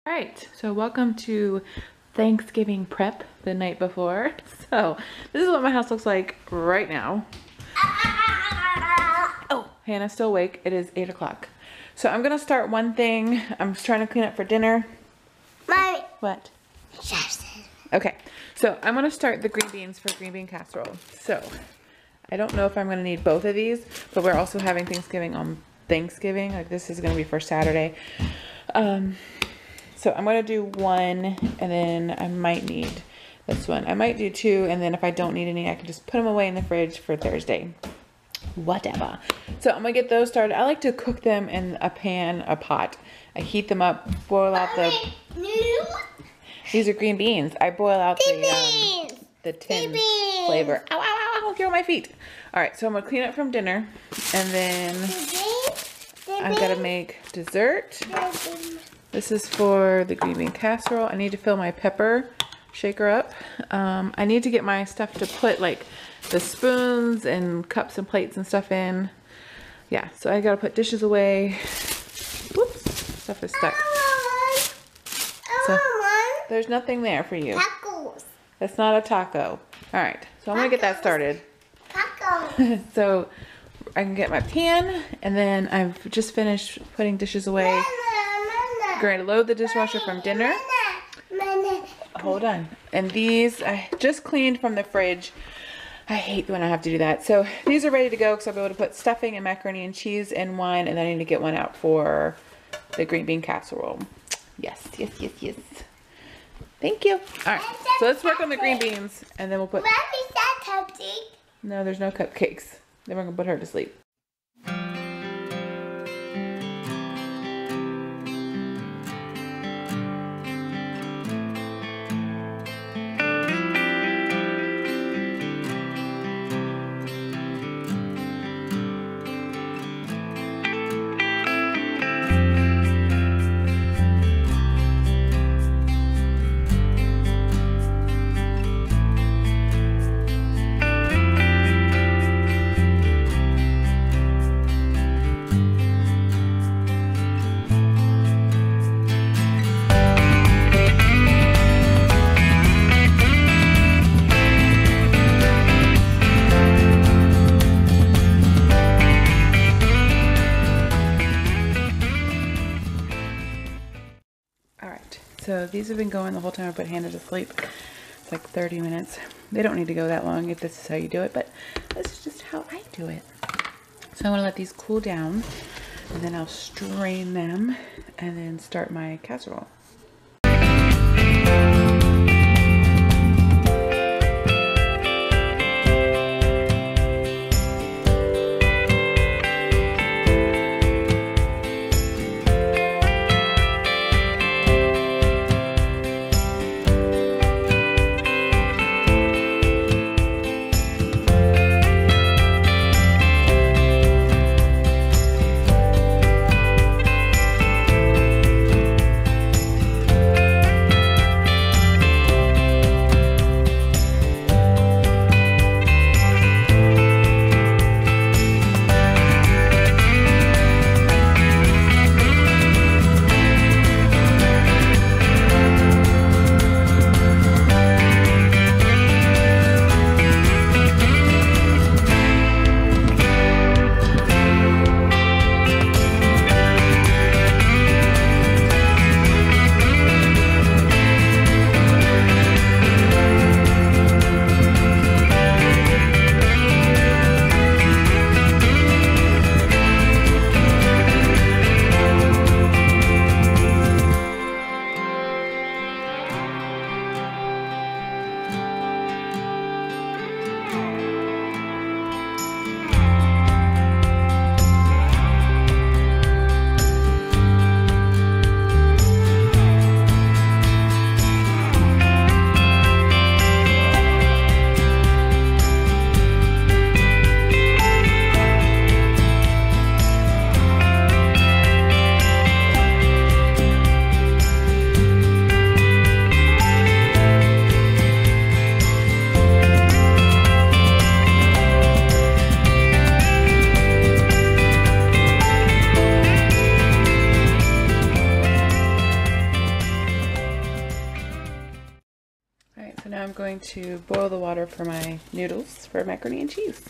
All right, so welcome to Thanksgiving prep the night before. So this is what my house looks like right now. Oh, Hannah's still awake. It is 8 o'clock. So I'm gonna start one thing. I'm just trying to clean up for dinner. Mommy. What? Okay, so I'm gonna start the green beans for green bean casserole. So I don't know if I'm gonna need both of these, but we're also having Thanksgiving on Thanksgiving. Like this is gonna be for Saturday. So I'm gonna do one, and then I might need this one. I might do two, and then if I don't need any, I can just put them away in the fridge for Thursday. Whatever. So I'm gonna get those started. I like to cook them in a pan, a pot. I heat them up, boil out these are green beans. I boil out the tin flavor. Ow, ow, ow, ow, you're on my feet. All right, so I'm gonna clean up from dinner, and then I've gotta make dessert. This is for the green bean casserole. I need to fill my pepper shaker up. I need to get my stuff to put like the spoons and cups and plates and stuff in. Yeah, so I gotta put dishes away. Whoops, stuff is stuck. So there's nothing there for you. Tacos. That's not a taco. All right, so I'm gonna get that started. Tacos. So I can get my pan, and then I've just finished putting dishes away. Going to load the dishwasher from dinner. Hold on. And these I just cleaned from the fridge. I hate when I have to do that. So these are ready to go because I'll be able to put stuffing and macaroni and cheese in one, and then I need to get one out for the green bean casserole. Yes, yes, yes, yes. Thank you. All right, so let's work on the green beans, and then we'll put... Mommy's that cupcake? No, there's no cupcakes. Then we're going to put her to sleep. So these have been going the whole time I put Hannah to sleep. It's like 30 minutes. They don't need to go that long if this is how you do it, but this is just how I do it. So I want to let these cool down, and then I'll strain them and then start my casserole. So now I'm going to boil the water for my noodles for macaroni and cheese.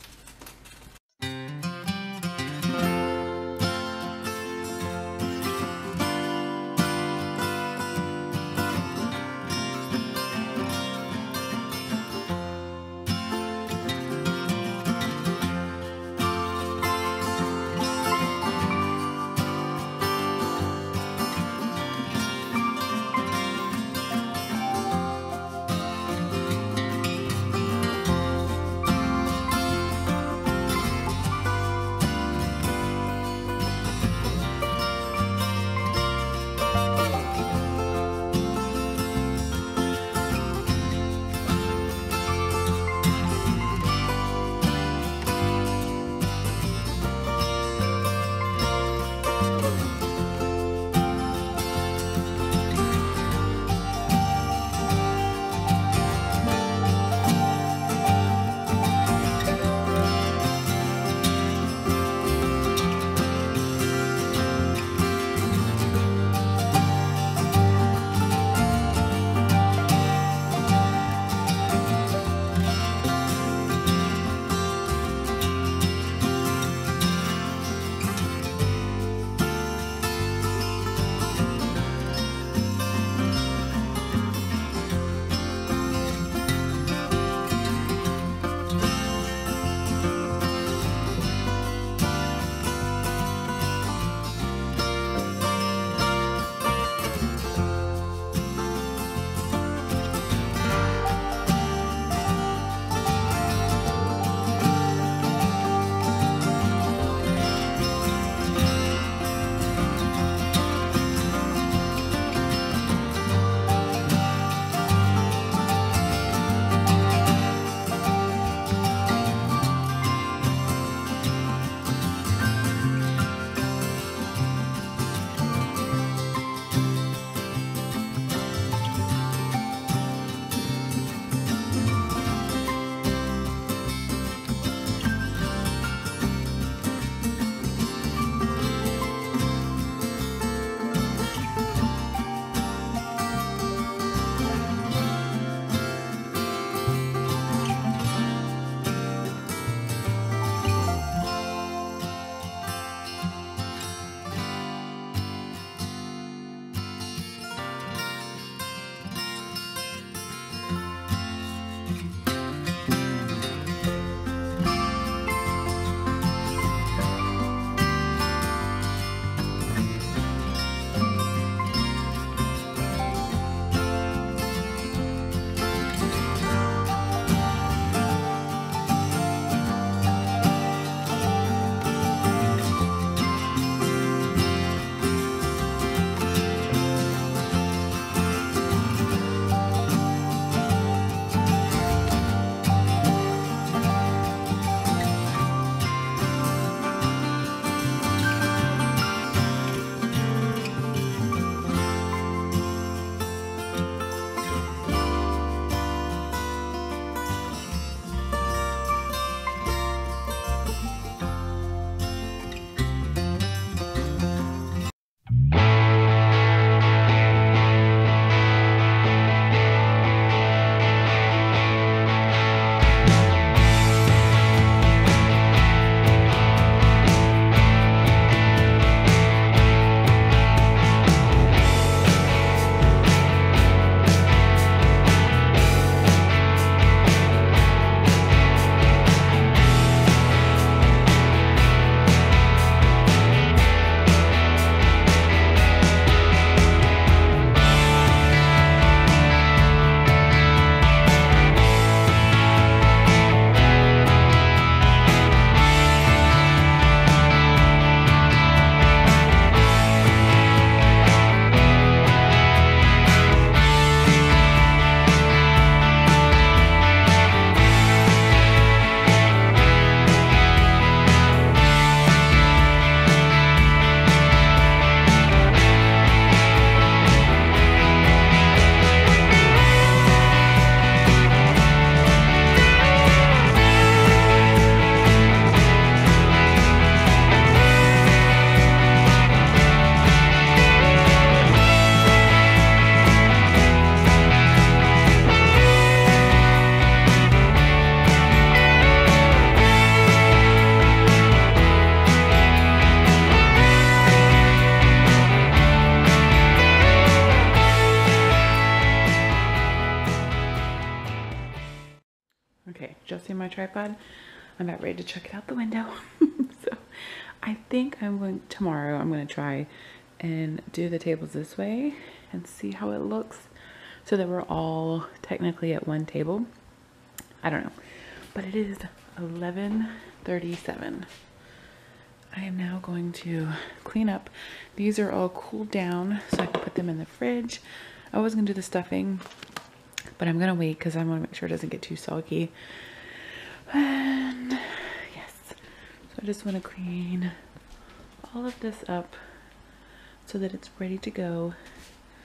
see my tripod? I'm about ready to chuck it out the window. So I think tomorrow I'm going to try and do the tables this way and see how it looks so that we're all technically at one table. I don't know, but it is 11:37. I am now going to clean up. These are all cooled down so I can put them in the fridge. I was going to do the stuffing, but I'm going to wait because I want to make sure it doesn't get too soggy. And yes, so I just want to clean all of this up so that it's ready to go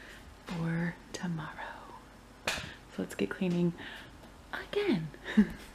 for tomorrow. So let's get cleaning again.